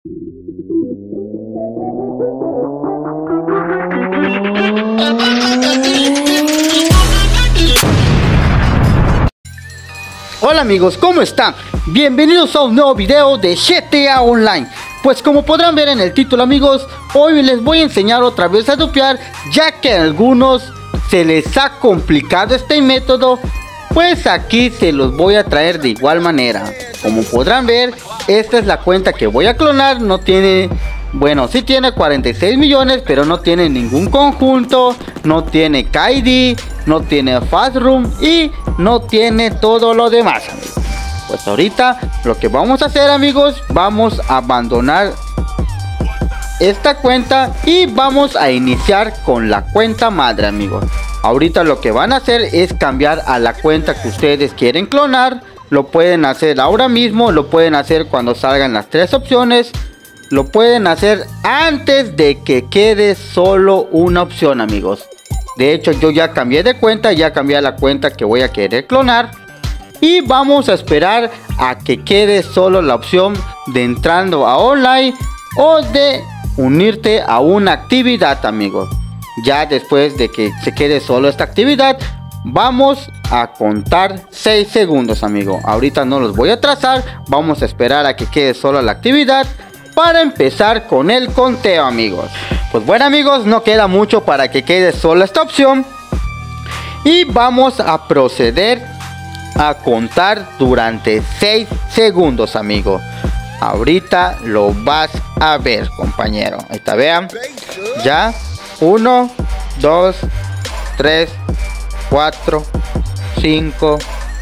Hola amigos, ¿cómo están? Bienvenidos a un nuevo video de GTA Online. Pues como podrán ver en el título amigos, hoy les voy a enseñar otra vez a dupear, ya que a algunos se les ha complicado este método. Pues aquí se los voy a traer de igual manera. Como podrán ver, esta es la cuenta que voy a clonar. No tiene, bueno, sí tiene 46 millones, pero no tiene ningún conjunto, no tiene KD, no tiene Fast Room y no tiene todo lo demás, amigos. Pues ahorita lo que vamos a hacer, amigos, vamos a abandonar esta cuenta y vamos a iniciar con la cuenta madre, amigos. Ahorita lo que van a hacer es cambiar a la cuenta que ustedes quieren clonar. Lo pueden hacer ahora mismo, lo pueden hacer cuando salgan las tres opciones. Lo pueden hacer antes de que quede solo una opción, amigos. De hecho, yo ya cambié de cuenta, ya cambié a la cuenta que voy a querer clonar. Y vamos a esperar a que quede solo la opción de entrando a online o de unirte a una actividad, amigos. Ya después de que se quede solo esta actividad, vamos a contar 6 segundos, amigos. Ahorita no los voy a trazar, vamos a esperar a que quede solo la actividad para empezar con el conteo, amigos. Pues bueno, amigos, no queda mucho para que quede solo esta opción. Y vamos a proceder a contar durante 6 segundos, amigos. Ahorita lo vas a ver, compañero. Ahí está, vean. Ya. 1, 2, 3, 4, 5,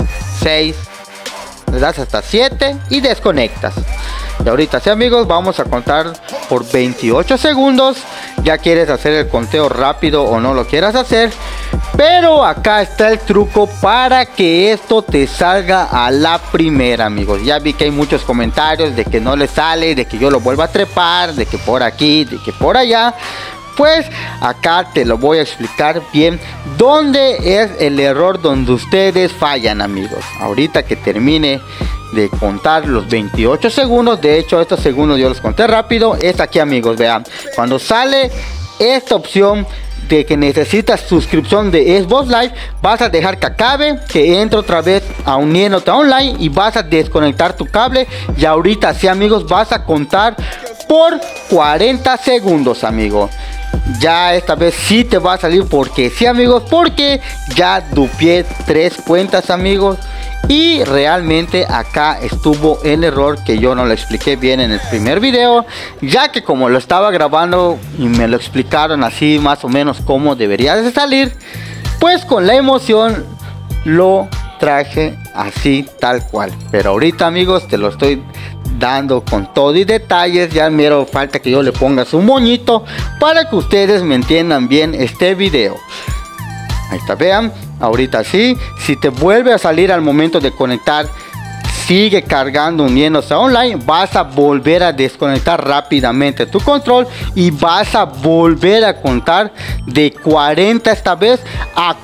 6. Le das hasta 7 y desconectas. Y ahorita sí, amigos, vamos a contar por 28 segundos. Ya quieres hacer el conteo rápido o no lo quieras hacer, pero acá está el truco para que esto te salga a la primera, amigos. Ya vi que hay muchos comentarios de que no le sale, de que yo lo vuelva a trepar, de que por aquí, de que por allá. Pues acá te lo voy a explicar bien dónde es el error donde ustedes fallan, amigos. Ahorita que termine de contar los 28 segundos, de hecho estos segundos yo los conté rápido, es aquí, amigos, vean. Cuando sale esta opción de que necesitas suscripción de Xbox Live, vas a dejar que acabe, que entre otra vez a uniéndote a online y vas a desconectar tu cable. Y ahorita sí, amigos, vas a contar por 40 segundos, amigos. Ya esta vez sí te va a salir, porque sí, amigos, porque ya dupié 3 cuentas, amigos. Y realmente acá estuvo el error, que yo no lo expliqué bien en el primer video, ya que como lo estaba grabando y me lo explicaron así más o menos cómo debería de salir, pues con la emoción lo traje así tal cual. Pero ahorita, amigos, te lo estoy dando con todo y detalles. Ya mero falta que yo le ponga su moñito para que ustedes me entiendan bien este video. Ahí está, vean. Ahorita sí, si te vuelve a salir al momento de conectar, sigue cargando uniéndose a online, vas a volver a desconectar rápidamente tu control y vas a volver a contar de 40 esta vez a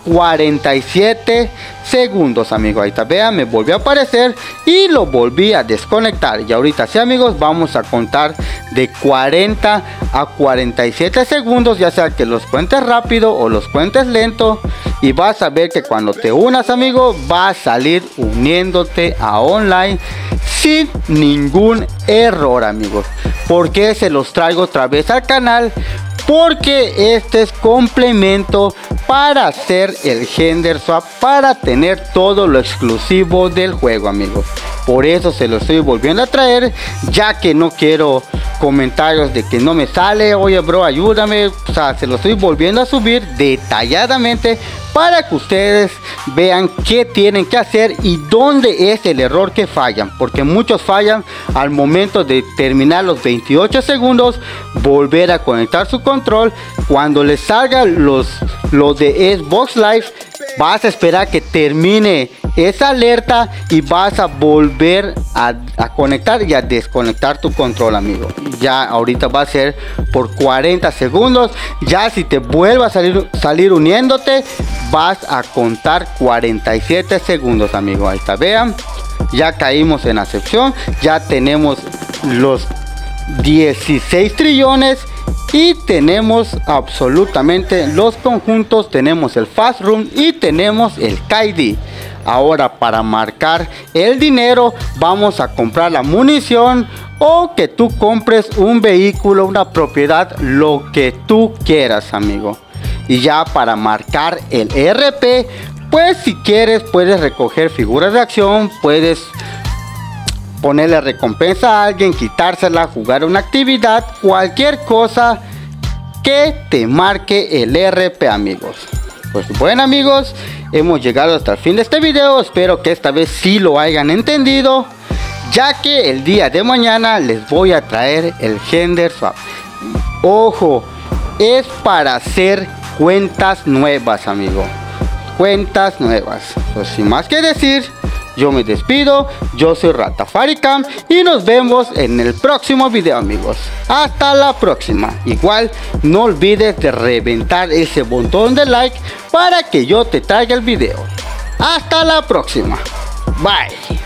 47 segundos, amigos. Ahí está, vean, me volvió a aparecer y lo volví a desconectar. Y ahorita sí, amigos, vamos a contar de 40 a 47 segundos, ya sea que los cuentes rápido o los cuentes lento. Y vas a ver que cuando te unas, amigo, va a salir uniéndote a online sin ningún error, amigos. ¿Por qué se los traigo otra vez al canal? Porque este es complemento para hacer el Gender Swap, para tener todo lo exclusivo del juego, amigos. Por eso se lo estoy volviendo a traer, ya que no quiero comentarios de que no me sale, oye bro, ayúdame. O sea, se lo estoy volviendo a subir detalladamente para que ustedes vean qué tienen que hacer y dónde es el error que fallan, porque muchos fallan al momento de terminar los 28 segundos, volver a conectar su control. Cuando les salga los de Xbox Live, vas a esperar que termine esa alerta y vas a volver a conectar y a desconectar tu control, amigo. Ya ahorita va a ser por 40 segundos. Ya si te vuelve a salir uniéndote, vas a contar 47 segundos, amigo. Ahí está, vean, ya caímos en acepción, ya tenemos los 16 trillones. Y tenemos absolutamente los conjuntos, tenemos el Fast Run y tenemos el KD. Ahora, para marcar el dinero, vamos a comprar la munición o que tú compres un vehículo, una propiedad, lo que tú quieras, amigo. Y ya para marcar el RP, pues si quieres puedes recoger figuras de acción, puedes ponerle recompensa a alguien, quitársela, jugar una actividad, cualquier cosa que te marque el RP, amigos. Pues bueno, amigos, hemos llegado hasta el fin de este video. Espero que esta vez sí lo hayan entendido, ya que el día de mañana les voy a traer el Gender Swap. Ojo, es para hacer cuentas nuevas, amigo, cuentas nuevas. Pues sin más que decir, yo me despido. Yo soy Ratafaricam y nos vemos en el próximo video, amigos. Hasta la próxima. Igual no olvides de reventar ese botón de like para que yo te traiga el video. Hasta la próxima. Bye.